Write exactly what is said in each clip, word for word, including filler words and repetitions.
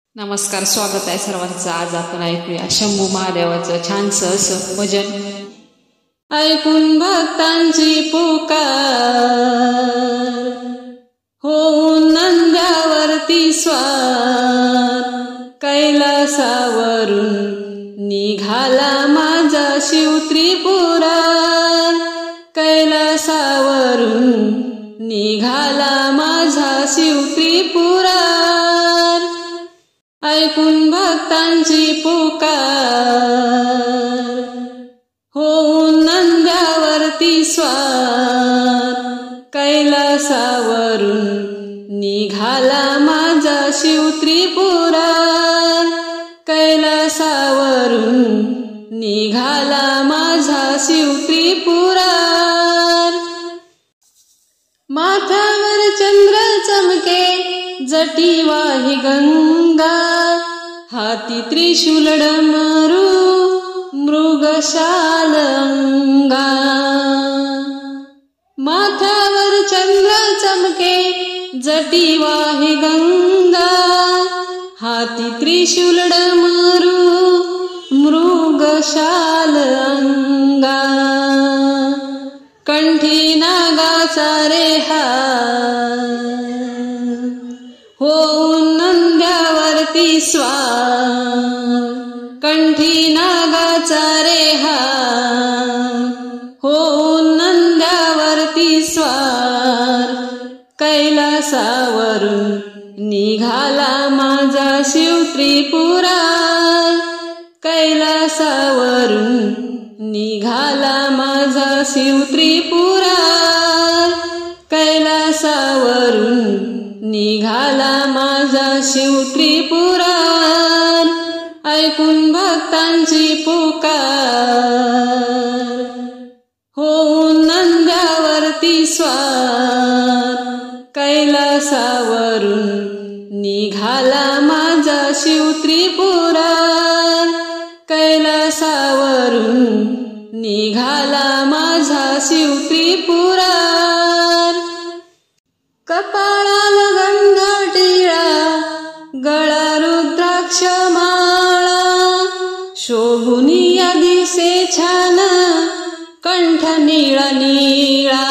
नमस्कार, स्वागत आहे सर्वांचं. आज आपण ऐकूया शंभू महादेवाचं छानसं असं भजन. ऐकून भक्तांची पुकार, होऊन नंद्यावरती स्वार, कैलासावरून निघाला माझा शिव त्रिपुरार, कैलासावरून निघाला माझा शिव त्रिपुरार. ऐकून भक्तांची पुकार, होऊन नंद्यावरती स्वार, कैलासावरून निघाला माझा शिव त्रिपुरार, कैलासावरून निघाला माझा शिव त्रिपुरार. माथ्यावर चंद्र चमके, जटी वाही गंगा, हाती त्रिशूल डमरू, मृगशाल अंगा. माथ्यावर चंद्र चमके, जटी वाही गंगा, हाती त्रिशूल डमरू, मृगशाल अंगा. कंठी नागाचा रेहार, होऊन नंद्यावरती स्वार, कंठी नागाचा रेहार, होऊन नंद्यावरती स्वार, कैलासावरून निघाला माझा शिव त्रिपुरार, कैलासावरून निघाला माझा शिव त्रिपुरार, कैलासावरून निघाला माझा शिव त्रिपुरार. ऐकून भक्तांची पुकार, होऊन नंद्यावरती स्वार, कैलासावरून निघाला माझा शिव त्रिपुरार, कैलासावरून निघाला माझा शिव त्रिपुरार. कपाळाला गंगा टिळा, गळा रुद्राक्ष माळा, शोभुनिया दिसे छान, कंठ निळा निळा.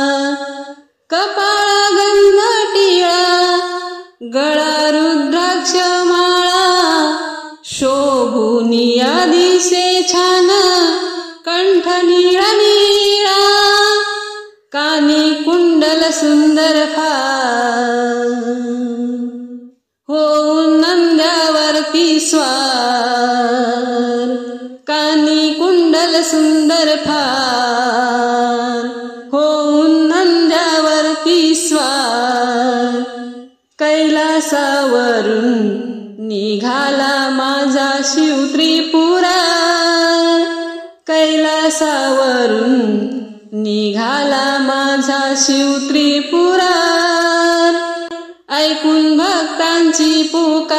कपाळा गंगा टिळा, गळा रुद्राक्ष माळा, शोभुनिया दिसे छान, कंठ निळा निळा. कानी कुंडल सुंदर फार, होऊन नंद्यावरती स्वार, कानी कुंडल सुंदर फार, होऊन नंद्यावरती स्वार, कैलासावरून निघाला माझा शिव त्रिपुरार, कैलासावरून निघाला माझा शिव त्रिपुरार. ऐकून भक्तांची पुकार,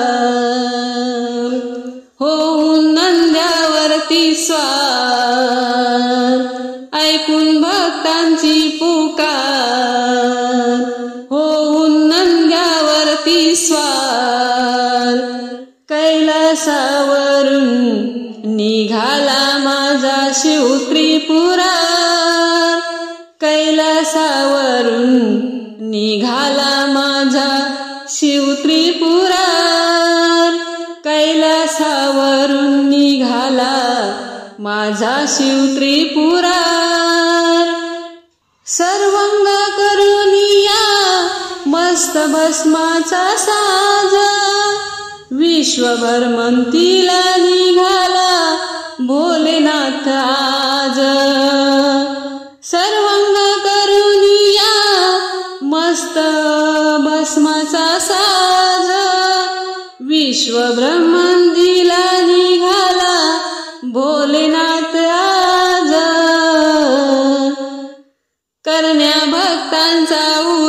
होऊन नंद्यावरती स्वार, ऐकून भक्तांची पुकार, होऊन नंद्यावरती स्वार, कैलासावरून निघाला माझा शिव त्रिपुरार, कैलासावरून निघाला माझा शिव त्रिपुरार, कैलासावरून निघाला माझा शिव त्रिपुरार. सर्वांग करुनिया मस्त भस्माचा साज, विश्वभर म्हणतीला निघाला भोलेनाथ आज. सर्वांग करुनिया मस्त भस्माचा साज, विश्व ब्रह्मांडीला निघाला भोलेनाथ आज. करण्या भक्तांचा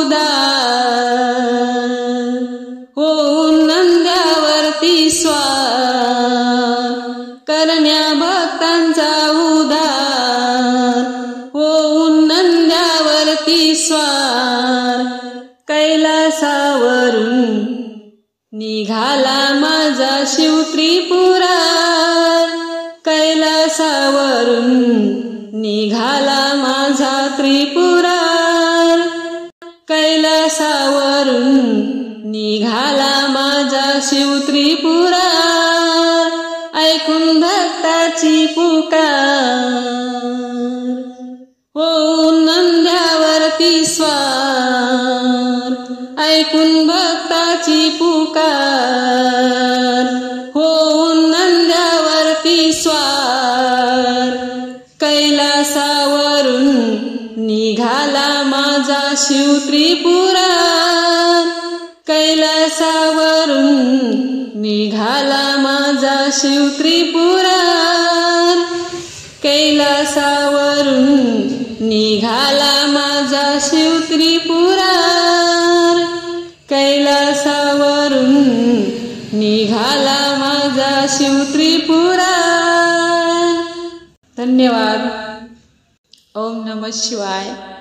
उद्धार, होऊन नंद्यावरती स्वार, करण्या भक्तांचा उद्धार, होऊन नंद्यावरती स्वार, कैलासावरून निघाला शिव त्रिपुरार, कैलासावरून निघाला माझा त्रिपुरार, कैलासावरून निघाला माझा शिव त्रिपुरार, ऐकून भक्ताची पुकार, होऊन नंद्यावरती स्वार, ऐकून भक्ताची पुकार, होऊन नंद्यावरती स्वार, कैलासावरून निघाला माझा शिव त्रिपुरार, कैलासावरून निघाला माझा शिव त्रिपुरार, कैलासावरून निघाला माझा शिव त्रिपुरार, कैलासावरून निघाला माझा शिव त्रिपुरार. धन्यवाद. ओम नमः शिवाय.